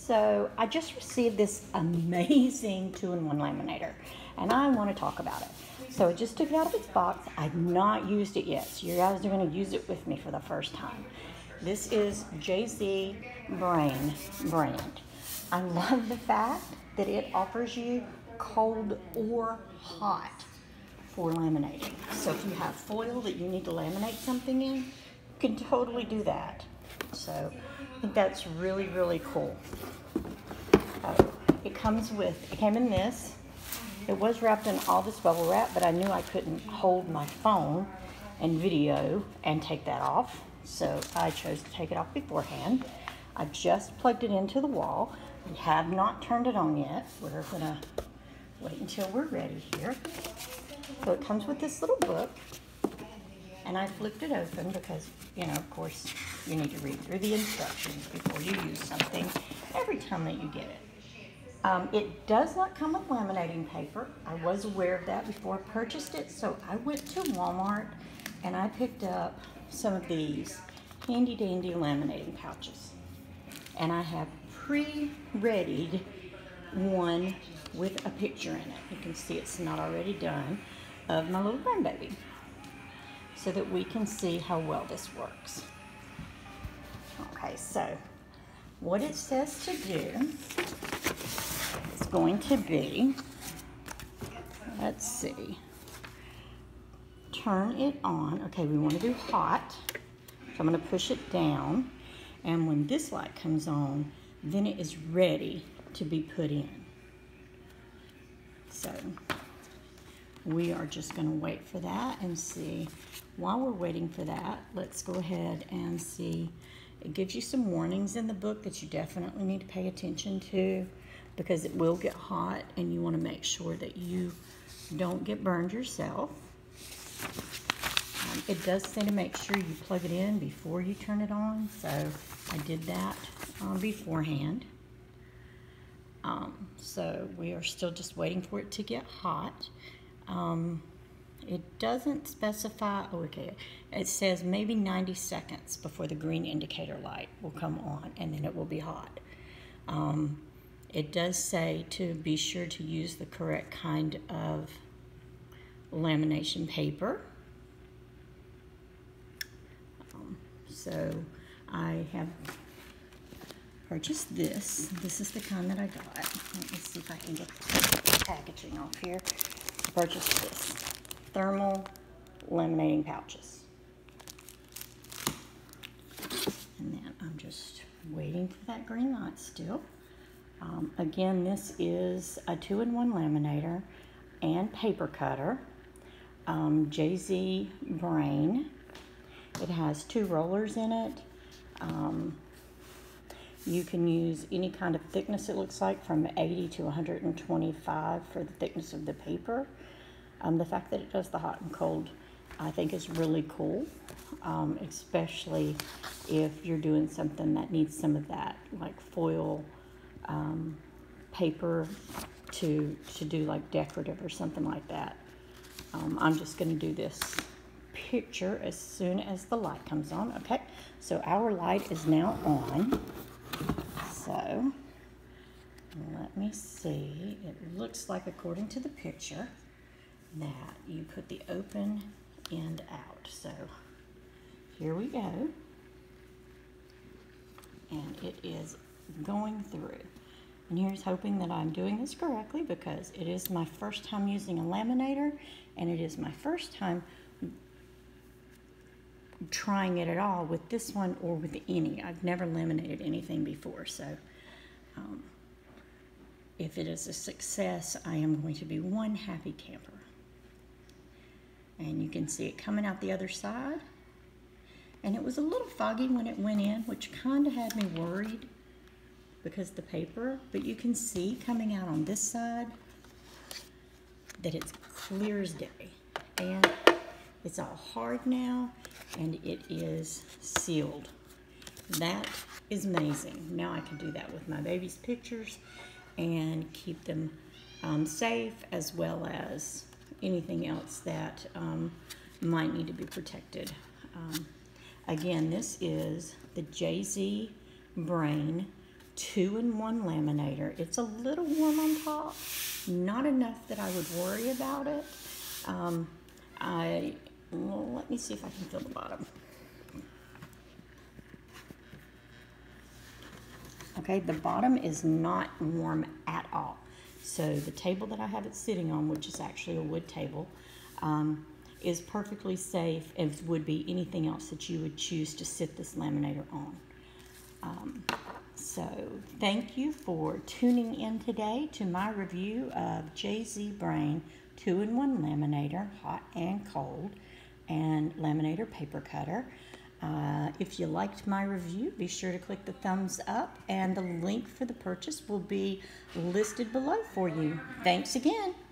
So I just received this amazing 2-in-1 laminator, and I want to talk about it. So I just took it out of its box. I've not used it yet, so you guys are going to use it with me for the first time. This is JZ Brain brand. I love the fact that it offers you cold or hot for laminating. So if you have foil that you need to laminate something in, you can totally do that. So I think that's really, really cool. It came in this. It was wrapped in all this bubble wrap, but I knew I couldn't hold my phone and video and take that off. So I chose to take it off beforehand. I just plugged it into the wall. We have not turned it on yet. We're gonna wait until we're ready here. So it comes with this little book, and I flipped it open because, you know, of course, you need to read through the instructions before you use something every time that you get it. It does not come with laminating paper. I was aware of that before I purchased it, so I went to Walmart and I picked up some of these handy dandy laminating pouches. And I have pre-readied one with a picture in it. You can see it's not already done, of my little grandbaby, so that we can see how well this works. Okay, so what it says to do is going to be, let's see, turn it on. Okay, we want to do hot, so I'm going to push it down, and when this light comes on, then it is ready to be put in. So we are just going to wait for that and see. While we're waiting for that, let's go ahead and see. It gives you some warnings in the book that you definitely need to pay attention to, because it will get hot and you want to make sure that you don't get burned yourself. It does say to make sure you plug it in before you turn it on, so I did that beforehand. So we are still just waiting for it to get hot. It doesn't specify, oh, okay, it says maybe 90 seconds before the green indicator light will come on, and then it will be hot. It does say to be sure to use the correct kind of lamination paper. So I have purchased this. This is the kind that I got. Let me see if I can get the packaging off here. I purchased this. Thermal laminating pouches. And then I'm just waiting for that green light still. Again, this is a 2-in-1 laminator and paper cutter. JZ Brain. It has 2 rollers in it. You can use any kind of thickness, it looks like, from 80 to 125 for the thickness of the paper. The fact that it does the hot and cold, I think, is really cool, especially if you're doing something that needs some of that, like foil paper to do like decorative or something like that. I'm just going to do this picture as soon as the light comes on. Okay, so our light is now on. So let me see. It looks like, according to the picture, that you put the open end out. So here we go. And it is going through. And here's hoping that I'm doing this correctly, because it is my first time using a laminator, and it is my first time trying it at all with this one or with any. I've never laminated anything before, so if it is a success, I am going to be one happy camper. And you can see it coming out the other side. And it was a little foggy when it went in, which kind of had me worried because of the paper, but you can see coming out on this side that it's clear as day. And it's all hard now, and it is sealed. That is amazing. Now I can do that with my baby's pictures and keep them safe, as well as anything else that might need to be protected. Again, this is the JZ Brain 2-in-1 laminator. It's a little warm on top, not enough that I would worry about it. Well, let me see if I can feel the bottom. Okay, the bottom is not warm at all. So the table that I have it sitting on, which is actually a wood table, is perfectly safe, as would be anything else that you would choose to sit this laminator on. So thank you for tuning in today to my review of JZ Brain 2-in-1 laminator, hot and cold, and laminator paper cutter. If you liked my review, be sure to click the thumbs up, and the link for the purchase will be listed below for you. Thanks again.